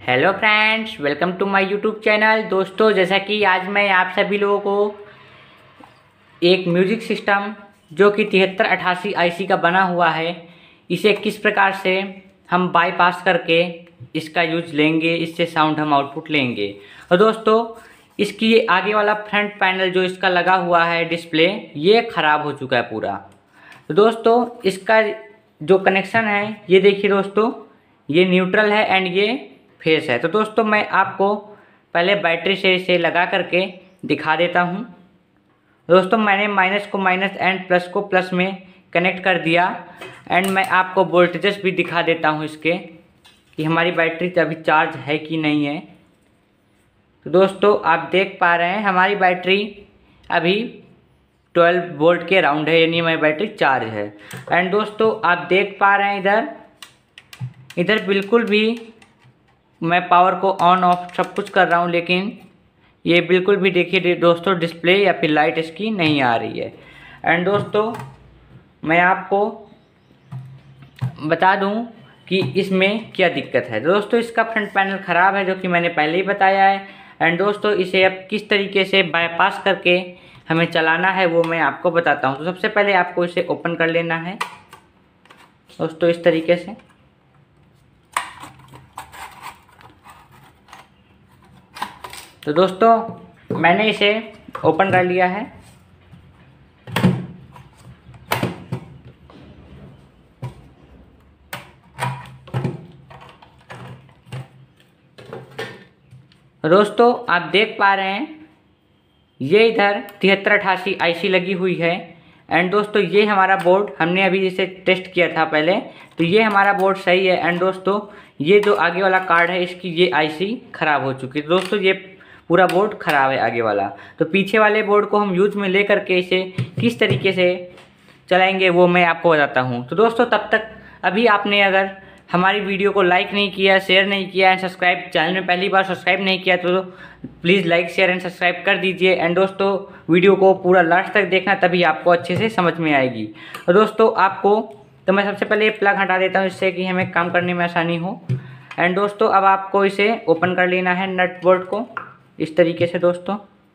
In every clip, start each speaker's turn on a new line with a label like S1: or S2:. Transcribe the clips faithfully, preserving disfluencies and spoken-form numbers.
S1: Hello friends, welcome to my YouTube channel. दोस्तों, जैसा कि आज मैं आप सभी लोगों को एक म्यूजिक सिस्टम जो कि तिहत्तर अठासी आईसी का बना हुआ है, इसे किस प्रकार से हम बाईपास करके इसका यूज लेंगे, इससे साउंड हम आउटपुट लेंगे। और दोस्तों, इसकी ये आगे वाला फ्रंट पैनल जो इसका लगा हुआ है डिस्प्ले, ये ख़राब हो चुका है पूरा। तो दोस्तों, इसका जो कनेक्शन है ये देखिए दोस्तों, ये न्यूट्रल है एंड ये फेस है। तो दोस्तों, मैं आपको पहले बैटरी से इसे लगा करके दिखा देता हूँ। दोस्तों, मैंने माइनस को माइनस एंड प्लस को प्लस में कनेक्ट कर दिया एंड मैं आपको वोल्टेजेस भी दिखा देता हूँ इसके कि हमारी बैटरी अभी चार्ज है कि नहीं है। तो दोस्तों, आप देख पा रहे हैं हमारी बैटरी अभी ट्वेल्व वोल्ट के अराउंड है, यानी हमारी बैटरी चार्ज है। एंड दोस्तों, आप देख पा रहे हैं इधर इधर बिल्कुल भी मैं पावर को ऑन ऑफ सब कुछ कर रहा हूँ, लेकिन ये बिल्कुल भी देखिए दोस्तों डिस्प्ले या फिर लाइट इसकी नहीं आ रही है। एंड दोस्तों, मैं आपको बता दूं कि इसमें क्या दिक्कत है। दोस्तों, इसका फ्रंट पैनल ख़राब है, जो कि मैंने पहले ही बताया है। एंड दोस्तों, इसे अब किस तरीके से बाईपास करके हमें चलाना है वो मैं आपको बताता हूं। तो सबसे पहले आपको इसे ओपन कर लेना है दोस्तों, इस तरीके से। तो दोस्तों, मैंने इसे ओपन कर लिया है। दोस्तों, आप देख पा रहे हैं ये इधर तिहत्तर अठासी आईसी लगी हुई है। एंड दोस्तों, ये हमारा बोर्ड हमने अभी इसे टेस्ट किया था पहले, तो ये हमारा बोर्ड सही है। एंड दोस्तों, ये जो आगे वाला कार्ड है इसकी ये आईसी ख़राब हो चुकी है। दोस्तों, ये पूरा बोर्ड ख़राब है आगे वाला। तो पीछे वाले बोर्ड को हम यूज में ले करके इसे किस तरीके से चलाएंगे वो मैं आपको बताता हूँ। तो दोस्तों, तब तक अभी आपने अगर हमारी वीडियो को लाइक नहीं किया, शेयर नहीं किया एंड सब्सक्राइब, चैनल में पहली बार सब्सक्राइब नहीं किया तो please like share and subscribe कर दीजिए। एंड दोस्तों, वीडियो को पूरा लास्ट तक देखना, तभी आपको अच्छे से समझ में आएगी। तो दोस्तों, आपको तो मैं सबसे पहले प्लग हटा देता हूँ, इससे कि हमें काम करने में आसानी हो। एंड दोस्तों, अब आपको इसे ओपन कर लेना है नट बोल्ट को इस तरीके से। दोस्तों,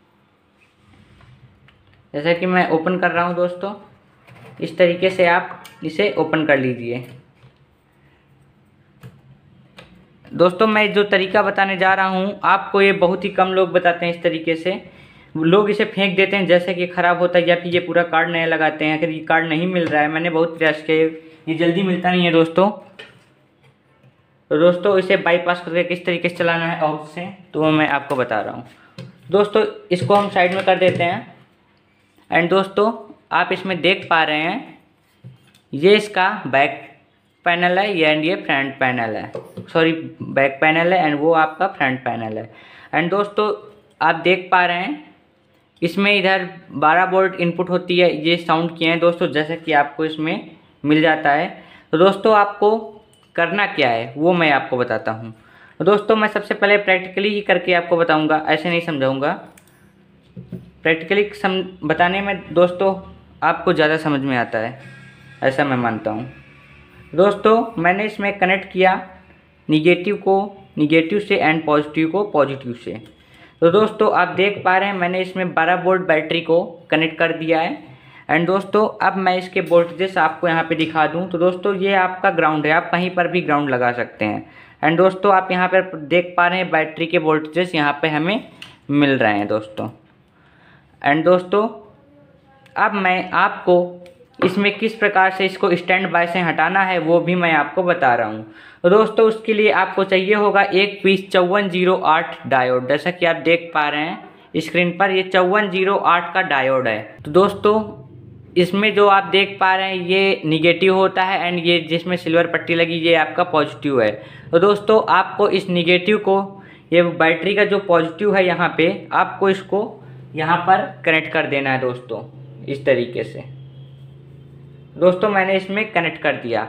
S1: जैसा कि मैं ओपन कर रहा हूं दोस्तों, इस तरीके से आप इसे ओपन कर लीजिए। दोस्तों, मैं जो तरीका बताने जा रहा हूं आपको, ये बहुत ही कम लोग बताते हैं इस तरीके से। लोग इसे फेंक देते हैं जैसे कि ख़राब होता है, या फिर ये पूरा कार्ड नया लगाते हैं। अगर ये कार्ड नहीं मिल रहा है, मैंने बहुत प्रयास किए, ये जल्दी मिलता नहीं है दोस्तों। तो दोस्तों, इसे बाईपास करके किस तरीके से चलाना है आउट से, तो वो मैं आपको बता रहा हूँ। दोस्तों, इसको हम साइड में कर देते हैं। एंड दोस्तों, आप इसमें देख पा रहे हैं ये इसका बैक पैनल है, ये एंड ये फ्रंट पैनल है। सॉरी, बैक पैनल है एंड वो आपका फ्रंट पैनल है। एंड दोस्तों, आप देख पा रहे हैं इसमें इधर बारह वोल्ट इनपुट होती है, ये साउंड किए हैं दोस्तों, जैसा कि आपको इसमें मिल जाता है। तो दोस्तों, आपको करना क्या है वो मैं आपको बताता हूँ। तो दोस्तों, मैं सबसे पहले प्रैक्टिकली ही करके आपको बताऊँगा, ऐसे नहीं समझाऊँगा। प्रैक्टिकली सम बताने में दोस्तों आपको ज़्यादा समझ में आता है, ऐसा मैं मानता हूँ। दोस्तों, मैंने इसमें कनेक्ट किया निगेटिव को निगेटिव से एंड पॉजिटिव को पॉजिटिव से। तो दोस्तों, आप देख पा रहे हैं मैंने इसमें बारह वोल्ट बैटरी को कनेक्ट कर दिया है। एंड दोस्तों, अब मैं इसके वोल्टेजेस आपको यहाँ पे दिखा दूँ। तो दोस्तों, ये आपका ग्राउंड है, आप कहीं पर भी ग्राउंड लगा सकते हैं। एंड दोस्तों, आप यहाँ पर देख पा रहे हैं बैटरी के वोल्टेजेस यहाँ पे हमें मिल रहे हैं दोस्तों। एंड दोस्तों, अब मैं आपको इसमें किस प्रकार से इसको स्टैंड बाय से हटाना है वो भी मैं आपको बता रहा हूँ। तो दोस्तों, उसके लिए आपको चाहिए होगा एक पीस चौवन जीरो आठ डायोड। जैसा कि आप देख पा रहे हैं स्क्रीन पर, ये चौवन जीरो आठ का डायोड है। तो दोस्तों, इसमें जो आप देख पा रहे हैं ये निगेटिव होता है एंड ये जिसमें सिल्वर पट्टी लगी ये आपका पॉजिटिव है। तो दोस्तों, आपको इस निगेटिव को, ये बैटरी का जो पॉजिटिव है यहाँ पे, आपको इसको यहाँ पर कनेक्ट कर देना है दोस्तों, इस तरीके से। दोस्तों, मैंने इसमें कनेक्ट कर दिया।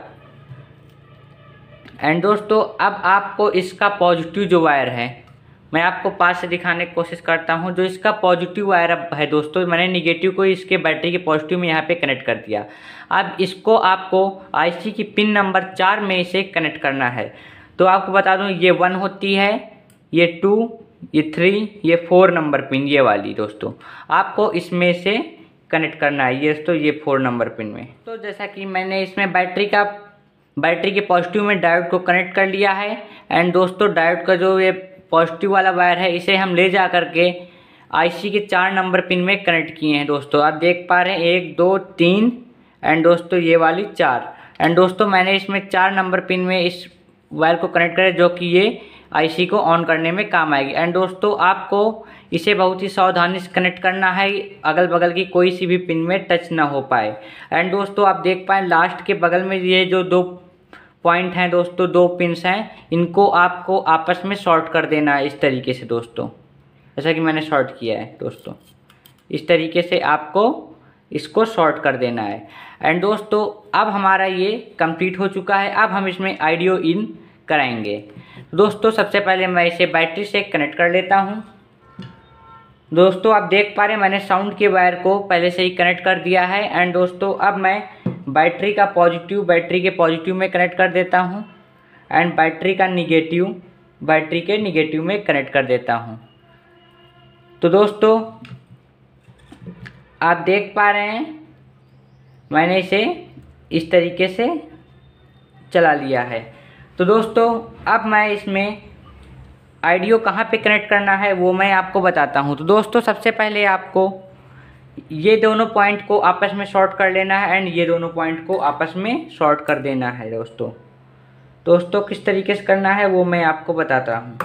S1: एंड दोस्तों, अब आपको इसका पॉजिटिव जो वायर है, मैं आपको पास से दिखाने की कोशिश करता हूं। जो इसका पॉजिटिव वायर है दोस्तों, मैंने निगेटिव को इसके बैटरी के पॉजिटिव में यहाँ पे कनेक्ट कर दिया। अब इसको आपको आईसी की पिन नंबर चार में इसे कनेक्ट करना है। तो आपको बता दूं ये वन होती है, ये टू, ये थ्री, ये फोर नंबर पिन ये वाली दोस्तों आपको इसमें से कनेक्ट करना है। ये दोस्तों ये फोर नंबर पिन में। तो जैसा कि मैंने इसमें बैटरी का बैटरी के पॉजिटिव में डायोड को कनेक्ट कर लिया है। एंड दोस्तों डायोड का जो ये पॉजिटिव वाला वायर है इसे हम ले जा करके आईसी के चार नंबर पिन में कनेक्ट किए हैं दोस्तों। आप देख पा रहे हैं एक दो तीन एंड दोस्तों ये वाली चार। एंड दोस्तों मैंने इसमें चार नंबर पिन में इस वायर को कनेक्ट करा जो कि ये आईसी को ऑन करने में काम आएगी। एंड दोस्तों आपको इसे बहुत ही सावधानी से कनेक्ट करना है, अगल बगल की कोई सी भी पिन में टच ना हो पाए। एंड दोस्तों आप देख पाए लास्ट के बगल में ये जो दो पॉइंट हैं दोस्तों, दो पिन्स हैं, इनको आपको आपस में शॉर्ट कर देना है इस तरीके से दोस्तों, जैसा कि मैंने शॉर्ट किया है दोस्तों। इस तरीके से आपको इसको शॉर्ट कर देना है। एंड दोस्तों अब हमारा ये कंप्लीट हो चुका है। अब हम इसमें ऑडियो इन कराएंगे। दोस्तों सबसे पहले मैं इसे बैटरी से कनेक्ट कर लेता हूँ। दोस्तों आप देख पा रहे हैं मैंने साउंड के वायर को पहले से ही कनेक्ट कर दिया है। एंड दोस्तों अब मैं बैटरी का पॉजिटिव बैटरी के पॉजिटिव में कनेक्ट कर देता हूँ एंड बैटरी का निगेटिव बैटरी के निगेटिव में कनेक्ट कर देता हूँ। तो दोस्तों आप देख पा रहे हैं मैंने इसे इस तरीके से चला लिया है। तो दोस्तों अब मैं इसमें ऑडियो कहाँ पे कनेक्ट करना है वो मैं आपको बताता हूँ। तो दोस्तों सबसे पहले आपको ये दोनों पॉइंट को आपस में शॉर्ट कर लेना है एंड ये दोनों पॉइंट को आपस में शॉर्ट कर देना है दोस्तों। दोस्तों किस तरीके से करना है वो मैं आपको बताता हूँ।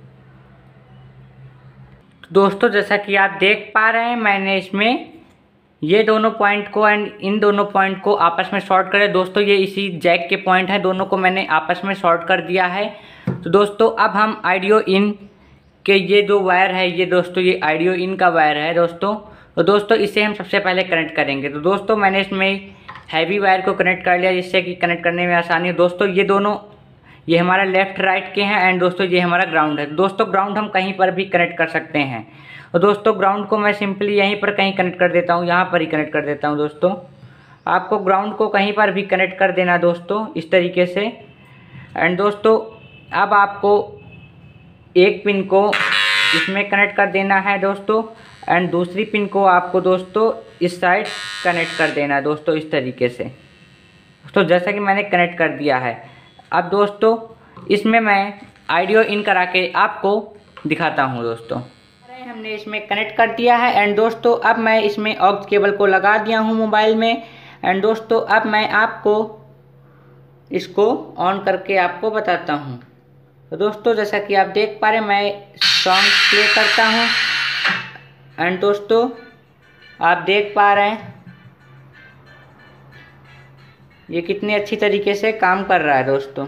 S1: दोस्तों जैसा कि आप देख पा रहे हैं मैंने इसमें ये दोनों पॉइंट को एंड इन दोनों पॉइंट को आपस में शॉर्ट करे दोस्तों। ये इसी जैक के पॉइंट हैं, दोनों को मैंने आपस में शॉर्ट कर दिया है। तो दोस्तों अब हम ऑडियो इन के ये दो वायर है, ये दोस्तों ये ऑडियो इन का वायर है दोस्तों। तो दोस्तों इसे हम सबसे पहले कनेक्ट करेंगे। तो दोस्तों मैंने इसमें हैवी वायर को कनेक्ट कर लिया जिससे कि कनेक्ट करने में आसानी है। दोस्तों ये दोनों ये हमारा लेफ्ट राइट के हैं एंड दोस्तों ये हमारा ग्राउंड है। दोस्तों ग्राउंड हम कहीं पर भी कनेक्ट कर सकते हैं। और दोस्तों ग्राउंड को मैं सिंपली यहीं पर कहीं कनेक्ट कर देता हूँ, यहाँ पर ही कनेक्ट कर देता हूँ दोस्तों। आपको ग्राउंड को कहीं पर भी कनेक्ट कर देना दोस्तों इस तरीके से। एंड दोस्तों अब आपको एक पिन को इसमें कनेक्ट कर देना है दोस्तों एंड दूसरी पिन को आपको दोस्तों इस साइड कनेक्ट कर देना है दोस्तों इस तरीके से। दोस्तों जैसा कि मैंने कनेक्ट कर दिया है। अब दोस्तों इसमें मैं ऑडियो इन करा के आपको दिखाता हूँ दोस्तों। हमने इसमें कनेक्ट कर दिया है एंड दोस्तों अब मैं इसमें ऑक्स केबल को लगा दिया हूँ मोबाइल में। एंड दोस्तों अब मैं आपको इसको ऑन करके आपको बताता हूँ। तो दोस्तों जैसा कि आप देख पा रहे हैं मैं सॉन्ग प्ले करता हूँ एंड दोस्तों आप देख पा रहे हैं ये कितनी अच्छी तरीके से काम कर रहा है दोस्तों।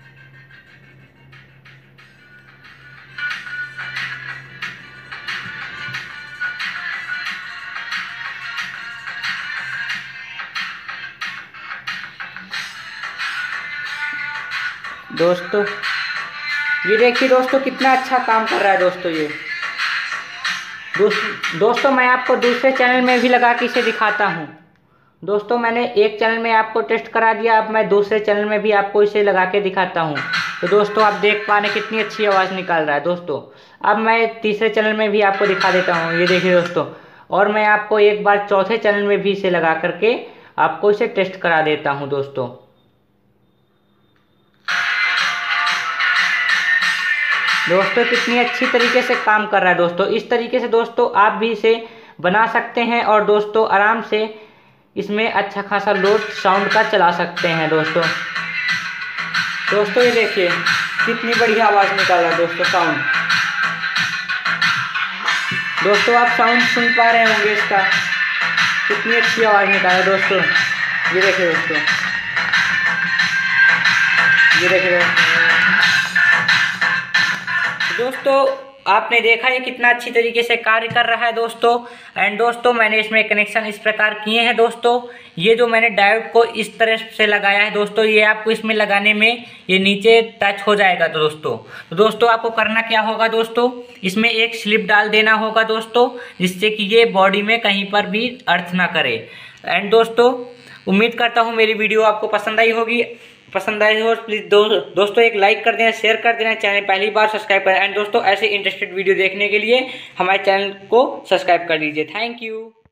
S1: दोस्तों ये देखिए दोस्तों कितना अच्छा काम कर रहा है दोस्तों ये। दोस्तों दोस्तों मैं आपको दूसरे चैनल में भी लगा के इसे दिखाता हूँ। दोस्तों मैंने एक चैनल में आपको टेस्ट करा दिया, अब मैं दूसरे चैनल में भी आपको इसे लगा के दिखाता हूँ। तो दोस्तों आप देख पा रहे कितनी अच्छी आवाज़ निकाल रहा है दोस्तों। अब मैं तीसरे चैनल में भी आपको दिखा देता हूँ, ये देखिए दोस्तों। और मैं आपको एक बार चौथे चैनल में भी इसे लगा करके आपको इसे टेस्ट करा देता हूँ दोस्तों। दोस्तों कितनी अच्छी तरीके से काम कर रहा है दोस्तों। इस तरीके से दोस्तों आप भी इसे बना सकते हैं और दोस्तों आराम से इसमें अच्छा खासा लोड साउंड का चला सकते हैं दोस्तों। दोस्तों ये देखिए कितनी बढ़िया आवाज़ निकाल रहा है दोस्तों साउंड। दोस्तों आप साउंड सुन पा रहे होंगे इसका, कितनी अच्छी आवाज़ निकाल रहा है दोस्तों। ये देखिए दोस्तों, ये देखिए दोस्तों आपने देखा ये कितना अच्छी तरीके से कार्य कर रहा है दोस्तों। एंड दोस्तों मैंने इसमें कनेक्शन इस प्रकार किए हैं दोस्तों। ये जो मैंने डायोड को इस तरह से लगाया है दोस्तों, ये आपको इसमें लगाने में ये नीचे टच हो जाएगा तो दोस्तों। तो दोस्तों आपको करना क्या होगा दोस्तों, इसमें एक स्लिप डाल देना होगा दोस्तों, जिससे कि ये बॉडी में कहीं पर भी अर्थ ना करे। एंड दोस्तों उम्मीद करता हूँ मेरी वीडियो आपको पसंद आई होगी। पसंद आए हो प्लीज़ दो, दोस्तों एक लाइक कर देना, शेयर कर देना, चैनल पहली बार सब्सक्राइब करें। एंड दोस्तों ऐसे इंटरेस्टेड वीडियो देखने के लिए हमारे चैनल को सब्सक्राइब कर लीजिए। Thank you.